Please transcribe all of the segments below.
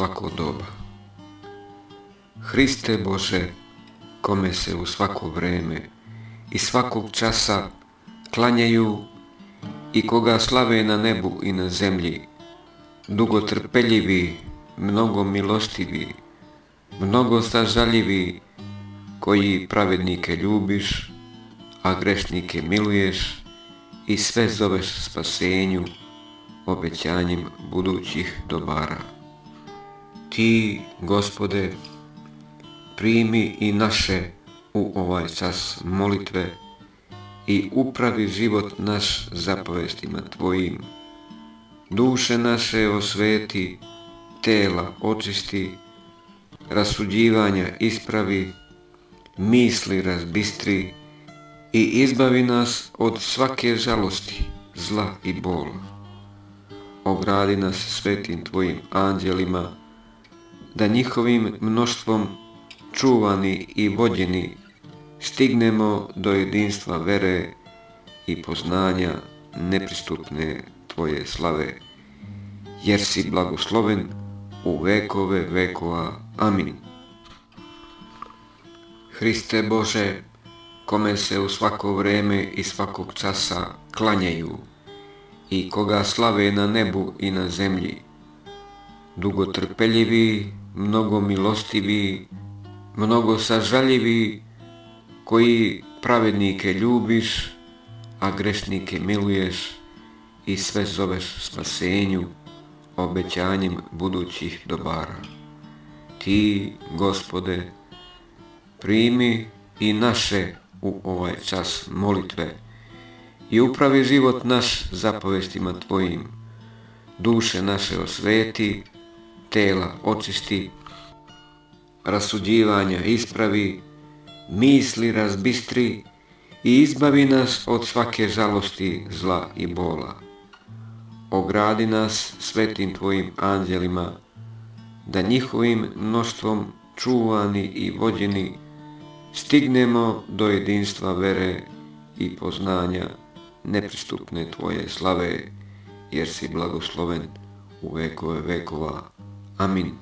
svako doba. Hriste Bože, kome se u svako vreme i svakog časa klanjaju i koga slave na nebu i na zemlji, dugotrpeljivi, mnogo milostivi, mnogo sažaljivi, koji pravednike ljubiš, a grešnike miluješ i sve zoveš spasenju, obećanjem budućih dobara. Ti, Gospode, primi i naše u ovaj čas molitve i upravi život naš zapovestima Tvojim. Duše naše osveti, tela očisti, rasuđivanja ispravi, misli razbistri i izbavi nas od svake žalosti, zla i bola. Ogradi nas svetim Tvojim anđelima, da njihovim mnoštvom čuvani i vođeni stignemo do jedinstva vere i poznanja nepristupne Tvoje slave, jer si blagosloven u vekove vekova. Amin. Hriste Bože, kome se u svako vreme i svakog časa klanjaju i koga slave na nebu i na zemlji, dugotrpeljivi, mnogo milostivi, mnogo sažaljivi, koji pravednike ljubiš, a grešnike miluješ i sve zoveš spasenju, obećanjem budućih dobara. Ti, Gospode, primi i naše u ovaj čas molitve i upravi život naš zapovestima Tvojim. Duše naše osveti, tela očisti, rasuđivanja ispravi, misli razbistri i izbavi nas od svake žalosti, zla i bola. Ogradi nas svetim Tvojim anđelima, da njihovim mnoštvom čuvani i vođeni stignemo do jedinstva vere i poznanja nepristupne Tvoje slave, jer si blagosloven u vekove vekova. Amin.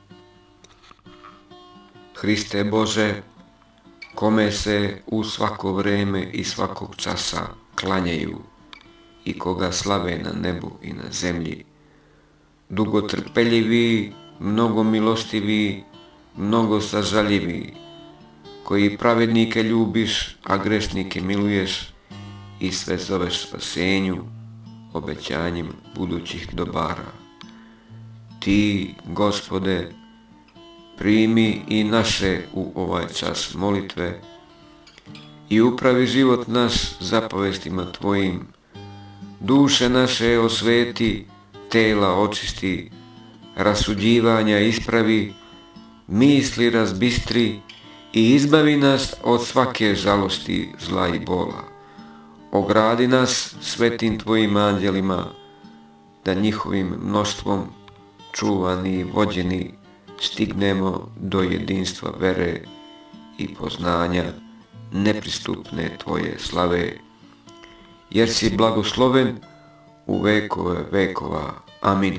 Hriste Bože, kome se u svako vreme i svakog časa klanjaju i koga slave na nebu i na zemlji, dugotrpeljivi, mnogo milostivi, mnogo sažaljivi, koji pravednike ljubiš, a grešnike miluješ i sve zoveš spasenju, obećanjem budućih dobara. Ti, Gospode, primi i naše u ovaj čas molitve i upravi život naš zapovestima Tvojim. Duše naše osveti, tela očisti, rasuđivanja ispravi, misli razbistri i izbavi nas od svake žalosti, zla i bola. Ogradi nas svetim Tvojim anđelima, da njihovim mnoštvom čuvani i vođeni stignemo do jedinstva vere i poznanja nepristupne Tvoje slave, jer si blagosloven u vekove vekova. Amin.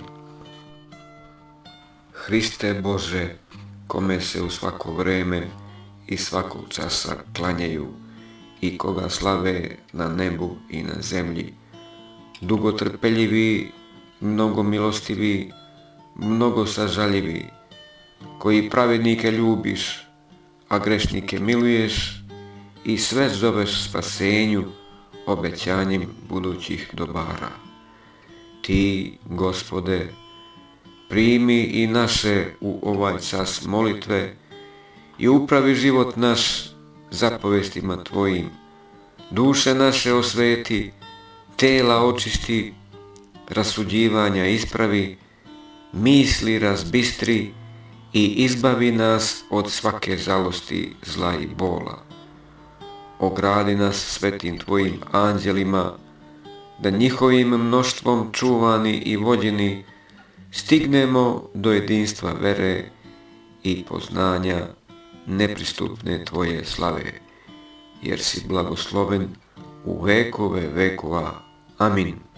Hriste Bože, kome se u svako vreme i svakog časa klanjaju i koga slave na nebu i na zemlji, dugotrpeljivi, mnogo milostivi, mnogo sažaljivi, koji pravednike ljubiš, a grešnike miluješ i sve zoveš spasenju, obećanjem budućih dobara. Ti, Gospode, primi i naše u ovaj čas molitve i upravi život naš zapovestima Tvojim. Duše naše osveti, tela očisti, rasuđivanja ispravi, misli razbistri i izbavi nas od svake žalosti, zla i bola. Ogradi nas svetim Tvojim anđelima, da njihovim mnoštvom čuvani i vođeni stignemo do jedinstva vere i poznanja nepristupne Tvoje slave, jer si blagosloven u vekove vekova. Amin.